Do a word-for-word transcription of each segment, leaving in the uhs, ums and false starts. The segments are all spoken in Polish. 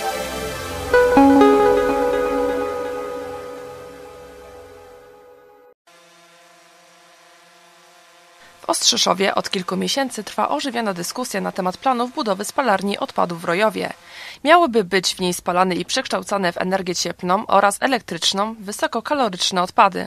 W Ostrzyszowie od kilku miesięcy trwa ożywiona dyskusja na temat planów budowy spalarni odpadów w Rojowie. Miałyby być w niej spalane i przekształcane w energię cieplną oraz elektryczną wysokokaloryczne odpady.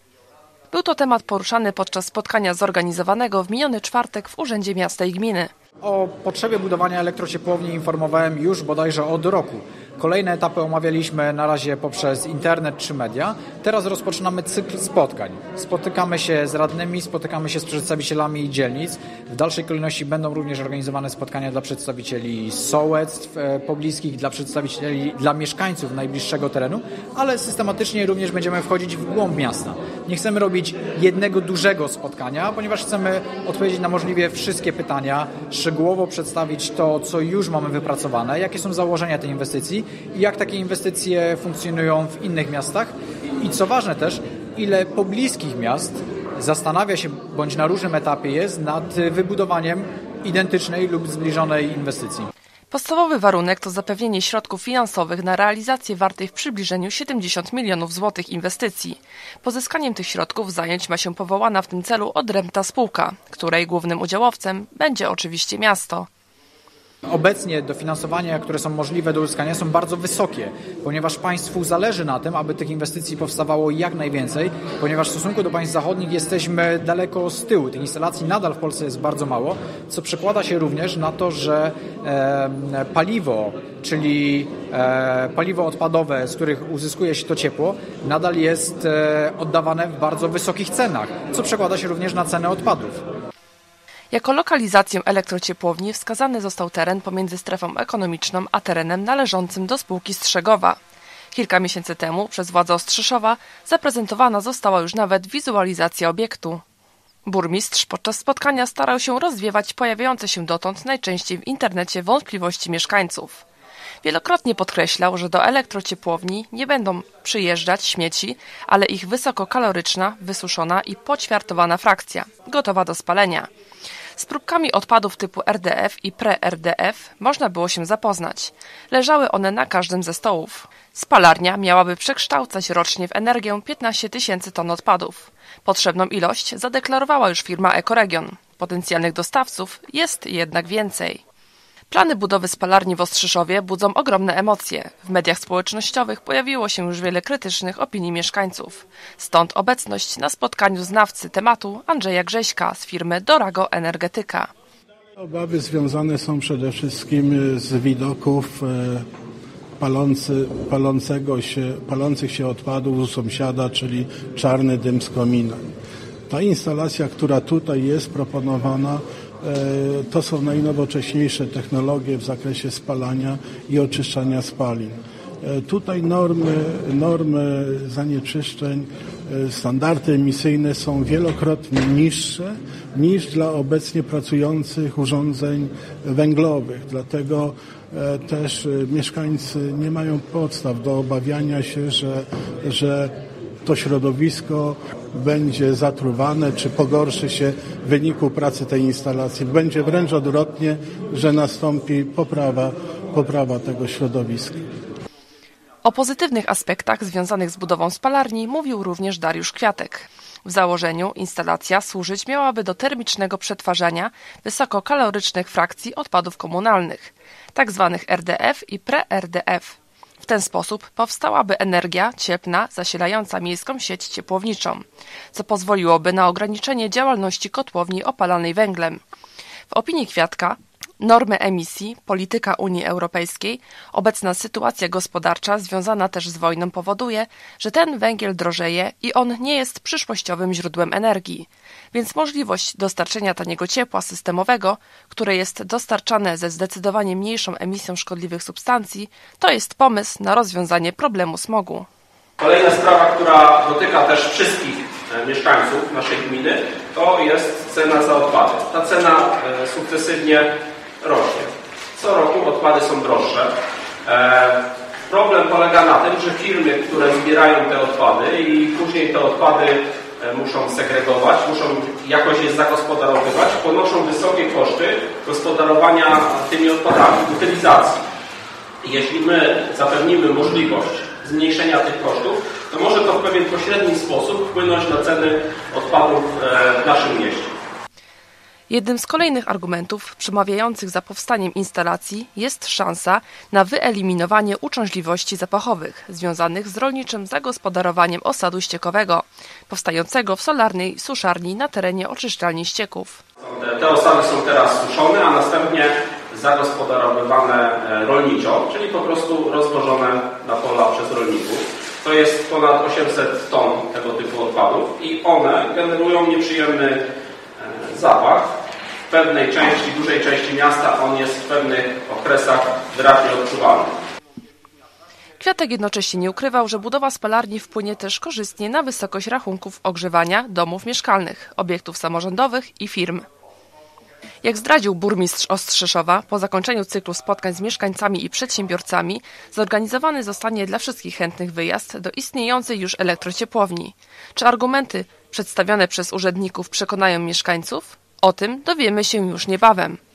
Był to temat poruszany podczas spotkania zorganizowanego w miniony czwartek w Urzędzie Miasta i Gminy. O potrzebie budowania elektrociepłowni informowałem już bodajże od roku. Kolejne etapy omawialiśmy na razie poprzez internet czy media. Teraz rozpoczynamy cykl spotkań. Spotykamy się z radnymi, spotykamy się z przedstawicielami dzielnic. W dalszej kolejności będą również organizowane spotkania dla przedstawicieli sołectw pobliskich, dla przedstawicieli, dla mieszkańców najbliższego terenu, ale systematycznie również będziemy wchodzić w głąb miasta. Nie chcemy robić jednego dużego spotkania, ponieważ chcemy odpowiedzieć na możliwie wszystkie pytania, szczegółowo przedstawić to, co już mamy wypracowane, jakie są założenia tej inwestycji i jak takie inwestycje funkcjonują w innych miastach i co ważne też, ile pobliskich miast zastanawia się, bądź na różnym etapie jest, nad wybudowaniem identycznej lub zbliżonej inwestycji. Podstawowy warunek to zapewnienie środków finansowych na realizację wartej w przybliżeniu siedemdziesiąt milionów złotych inwestycji. Pozyskaniem tych środków zająć ma się powołana w tym celu odrębna spółka, której głównym udziałowcem będzie oczywiście miasto. Obecnie dofinansowania, które są możliwe do uzyskania, są bardzo wysokie, ponieważ państwu zależy na tym, aby tych inwestycji powstawało jak najwięcej, ponieważ w stosunku do państw zachodnich jesteśmy daleko z tyłu. Tych instalacji nadal w Polsce jest bardzo mało, co przekłada się również na to, że e, paliwo, czyli e, paliwo odpadowe, z których uzyskuje się to ciepło, nadal jest e, oddawane w bardzo wysokich cenach, co przekłada się również na cenę odpadów. Jako lokalizację elektrociepłowni wskazany został teren pomiędzy strefą ekonomiczną a terenem należącym do spółki Strzegowa. Kilka miesięcy temu przez władze Ostrzyszowa zaprezentowana została już nawet wizualizacja obiektu. Burmistrz podczas spotkania starał się rozwiewać pojawiające się dotąd najczęściej w internecie wątpliwości mieszkańców. Wielokrotnie podkreślał, że do elektrociepłowni nie będą przyjeżdżać śmieci, ale ich wysokokaloryczna, wysuszona i poćwiartowana frakcja, gotowa do spalenia. Z próbkami odpadów typu R D F i pre-R D F można było się zapoznać. Leżały one na każdym ze stołów. Spalarnia miałaby przekształcać rocznie w energię piętnaście tysięcy ton odpadów. Potrzebną ilość zadeklarowała już firma Ekoregion. Potencjalnych dostawców jest jednak więcej. Plany budowy spalarni w Ostrzyszowie budzą ogromne emocje. W mediach społecznościowych pojawiło się już wiele krytycznych opinii mieszkańców. Stąd obecność na spotkaniu znawcy tematu Andrzeja Grześka z firmy Dorago Energetyka. Obawy związane są przede wszystkim z widoków palący, palącego się, palących się odpadów u sąsiada, czyli czarny dym z komina. Ta instalacja, która tutaj jest proponowana, to są najnowocześniejsze technologie w zakresie spalania i oczyszczania spalin. Tutaj normy, normy zanieczyszczeń, standardy emisyjne są wielokrotnie niższe niż dla obecnie pracujących urządzeń węglowych. Dlatego też mieszkańcy nie mają podstaw do obawiania się, że, że to środowisko będzie zatruwane, czy pogorszy się w wyniku pracy tej instalacji. Będzie wręcz odwrotnie, że nastąpi poprawa, poprawa tego środowiska. O pozytywnych aspektach związanych z budową spalarni mówił również Dariusz Kwiatek. W założeniu instalacja służyć miałaby do termicznego przetwarzania wysokokalorycznych frakcji odpadów komunalnych, tzw. R D F i pre-R D F. W ten sposób powstałaby energia cieplna zasilająca miejską sieć ciepłowniczą, co pozwoliłoby na ograniczenie działalności kotłowni opalanej węglem. W opinii Kwiatka normy emisji, polityka Unii Europejskiej, obecna sytuacja gospodarcza związana też z wojną powoduje, że ten węgiel drożeje i on nie jest przyszłościowym źródłem energii. Więc możliwość dostarczenia taniego ciepła systemowego, które jest dostarczane ze zdecydowanie mniejszą emisją szkodliwych substancji, to jest pomysł na rozwiązanie problemu smogu. Kolejna sprawa, która dotyka też wszystkich mieszkańców naszej gminy, to jest cena za odpady. Ta cena sukcesywnie rośnie. Co roku odpady są droższe. Problem polega na tym, że firmy, które zbierają te odpady i później te odpady muszą segregować, muszą jakoś je zagospodarowywać, ponoszą wysokie koszty gospodarowania tymi odpadami, utylizacji. Jeśli my zapewnimy możliwość zmniejszenia tych kosztów, to może to w pewien pośredni sposób wpłynąć na ceny odpadów w naszym mieście. Jednym z kolejnych argumentów przemawiających za powstaniem instalacji jest szansa na wyeliminowanie uciążliwości zapachowych związanych z rolniczym zagospodarowaniem osadu ściekowego, powstającego w solarnej suszarni na terenie oczyszczalni ścieków. Te osady są teraz suszone, a następnie zagospodarowywane rolniczo, czyli po prostu rozwożone na pola przez rolników. To jest ponad osiemset ton tego typu odpadów i one generują nieprzyjemny zapach. W pewnej części, dużej części miasta on jest w pewnych okresach wyraźnie odczuwalny. Kwiatek jednocześnie nie ukrywał, że budowa spalarni wpłynie też korzystnie na wysokość rachunków ogrzewania domów mieszkalnych, obiektów samorządowych i firm. Jak zdradził burmistrz Ostrzyszowa, po zakończeniu cyklu spotkań z mieszkańcami i przedsiębiorcami zorganizowany zostanie dla wszystkich chętnych wyjazd do istniejącej już elektrociepłowni. Czy argumenty przedstawione przez urzędników przekonają mieszkańców? O tym dowiemy się już niebawem.